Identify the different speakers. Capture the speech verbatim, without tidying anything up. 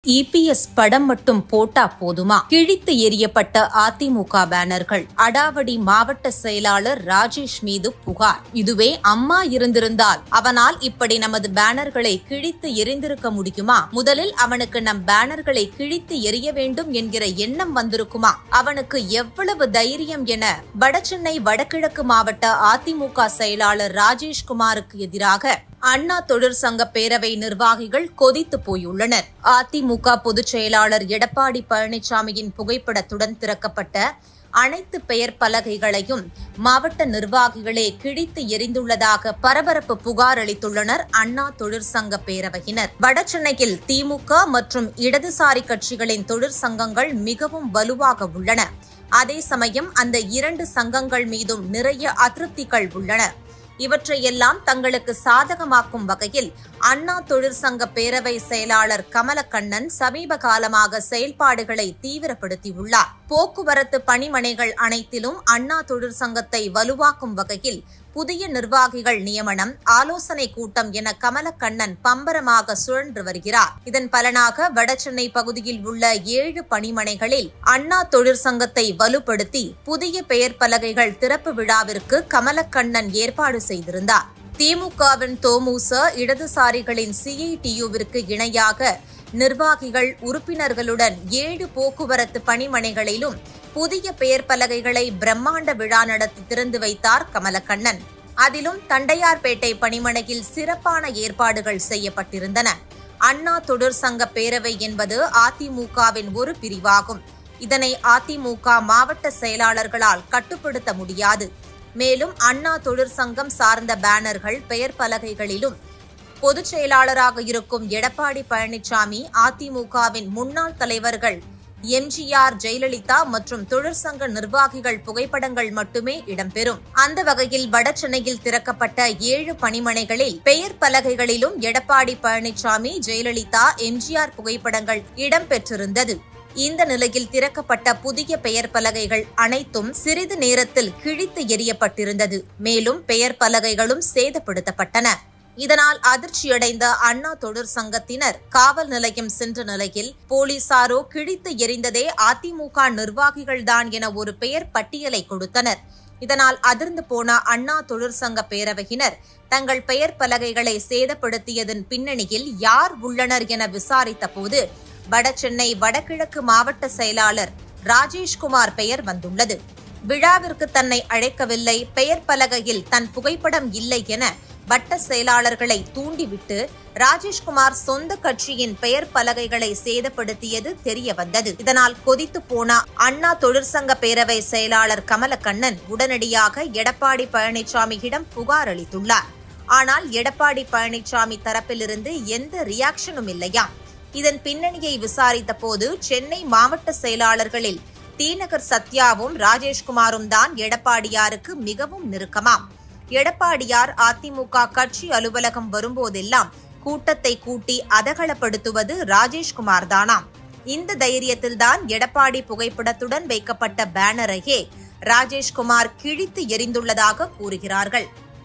Speaker 1: EPS படம் மட்டும் போட்டா போதுமா? கிழித்து எறியப்பட்ட அதிமுக பேனர்கள். அடாவடி மாவட்ட செயலாளர் ராஜேஷ் மீது புகார். இதுவே அம்மா இருந்திருந்தால் அவனால் இப்படி நமது பேனர்களை கிழித்து எறிந்திருக்க முடியுமா? முதலில் அவனுக்கு நம் பேனர்களை கிழித்து எறிய வேண்டும் என்கிற எண்ணம் வந்திருக்குமா? அவனுக்கு எவ்வளவு தைரியம் என வடசென்னை வடகிழக்கு மாவட்ட அதிமுக செயலாளர் ராஜேஷ்குமாருக்கு எதிராக அண்ணா தொழிற்சங்க பேரவை நிர்வாகிகள் கொதித்து போயுள்ளனர். அதிமுக பொதுச் செயலாளர் எடப்பாடி பழனிசாமியின் புகைப்படத்துடன் திறக்கப்பட்ட அனைத்து பெயர் பலகைகளையும் மாவட்ட நிர்வாகிகளே கிழித்து எறிந்துள்ளதாக பரபரப்பு புகார் அளித்துள்ளனர் அண்ணா தொழிற்சங்க பேரவையினர். வடசென்னையில் திமுக மற்றும் இடதுசாரி கட்சிகளின் தொழிற்சங்கங்கள் மிகவும் வலுவாக உள்ளன. அதே சமயம் அந்த இரண்டு சங்கங்கள் மீதும் நிறைய அதிருப்திகள் உள்ளன. இவற்றையெல்லாம் தங்களுக்கு சாதகமாக்கும் வகையில் அண்ணா தொழிற்சங்க பேரவை செயலாளர் கமலக்கண்ணன் சமீப காலமாக செயல்பாடுகளை தீவிரப்படுத்தியுள்ளார். போக்குவரத்து பணிமனைகள் அனைத்திலும் அண்ணா தொழிற்சங்கத்தை வலுவாக்கும் வகையில் புதிய நிர்வாகிகள் நியமனம், ஆலோசனை கூட்டம் என கமலக்கண்ணன் பம்பரமாக சுழன்று வருகிறார். இதன் பலனாக வடசென்னை பகுதியில் உள்ள ஏழு பணிமனைகளில் அண்ணா தொழிற்சங்கத்தை வலுப்படுத்தி புதிய பெயர் பலகைகள் திறப்பு விழாவிற்கு கமலக்கண்ணன் ஏற்பாடு செய்திருந்தார். திமுகவின் தோமுச இடதுசாரிகளின் சிஐடியுவிற்கு இணையாக நிர்வாகிகள் உறுப்பினர்களுடன் ஏழு போக்குவரத்து பணிமனைகளிலும் புதிய பெயர் பலகைகளை பிரம்மாண்ட விழா நடத்தி திறந்து வைத்தார் கமலக்கண்ணன். அதிலும் தண்டையார்பேட்டை பணிமனையில் சிறப்பான ஏற்பாடுகள் செய்யப்பட்டிருந்தன. அண்ணா தொழிற்சங்க பேரவை என்பது அதிமுகவின் ஒரு பிரிவாகும். இதனை அதிமுக மாவட்ட செயலாளர்களால் கட்டுப்படுத்த முடியாது. மேலும் அண்ணா தொழிற்சங்கம் சார்ந்த பேனர்கள், பெயர் பலகைகளிலும் பொதுச் செயலாளராக இருக்கும் எடப்பாடி பழனிசாமி, அதிமுகவின் முன்னாள் தலைவர்கள் எம்ஜிஆர், ஜெயலலிதா மற்றும் தொழிற்சங்க நிர்வாகிகள் புகைப்படங்கள் மட்டுமே இடம்பெறும். அந்த வகையில் வடசென்னையில் திறக்கப்பட்ட ஏழு பணிமனைகளில் பெயர் பலகைகளிலும் எடப்பாடி பழனிசாமி, ஜெயலலிதா, எம்ஜிஆர் புகைப்படங்கள் இடம்பெற்றிருந்தது. இந்த நிலையில் திறக்கப்பட்ட புதிய பெயர் பலகைகள் அனைத்தும் சிறிது நேரத்தில் கிழித்து எறியப்பட்டிருந்தது. மேலும் பெயர் பலகைகளும் சேதப்படுத்தப்பட்டன. இதனால் அதிர்ச்சியடைந்த அண்ணா தொழிற்சங்கத்தினர் காவல் நிலையம் சென்ற நிலையில் போலீசாரோ கிழித்து எறிந்ததே அதிமுக நிர்வாகிகள்தான் என ஒரு பெயர் பட்டியலை கொடுத்தனர். இதனால் அதிர்ந்து போன அண்ணா தொழிற்சங்க பேரவையினர் தங்கள் பெயர் பலகைகளை சேதப்படுத்தியதன் பின்னணியில் யார் உள்ளனர் என விசாரித்த போது வடசென்னை வடகிழக்கு மாவட்ட செயலாளர் ராஜேஷ்குமார் பெயர் வந்துள்ளது. விழாவிற்கு தன்னை அழைக்கவில்லை, பெயர் பலகையில் தன் புகைப்படம் இல்லை என வட்ட செயலாளர்களை தூண்டிவிட்டு ராஜேஷ்குமார் சொந்த கட்சியின் பெயர் பலகைகளை சேதப்படுத்தியது தெரிய வந்தது. இதனால் கொதித்து போன அண்ணா தொழிற்சங்க பேரவை செயலாளர் கமலக்கண்ணன் உடனடியாக எடப்பாடி பழனிசாமியிடம் புகார் அளித்துள்ளார். ஆனால் எடப்பாடி பழனிசாமி தரப்பிலிருந்து எந்த ரியாக்ஷனும் இல்லையாம். இதன் பின்னணியை விசாரித்த போது சென்னை மாவட்ட செயலாளர்களில் தீநகர் சத்யாவும் ராஜேஷ்குமாரும் தான் எடப்பாடியாருக்கு மிகவும் நெருக்கமாம். எடப்பாடியார் அதிமுக கட்சி அலுவலகம் வரும்போதெல்லாம் கூட்டத்தை கூட்டி அதகலப்படுத்துவது ராஜேஷ்குமார் தானாம். இந்த தைரியத்தில்தான் எடப்பாடி புகைப்படத்துடன் வைக்கப்பட்ட பேனரையே ராஜேஷ்குமார் கிழித்து எறிந்துள்ளதாக கூறுகிறார்கள்.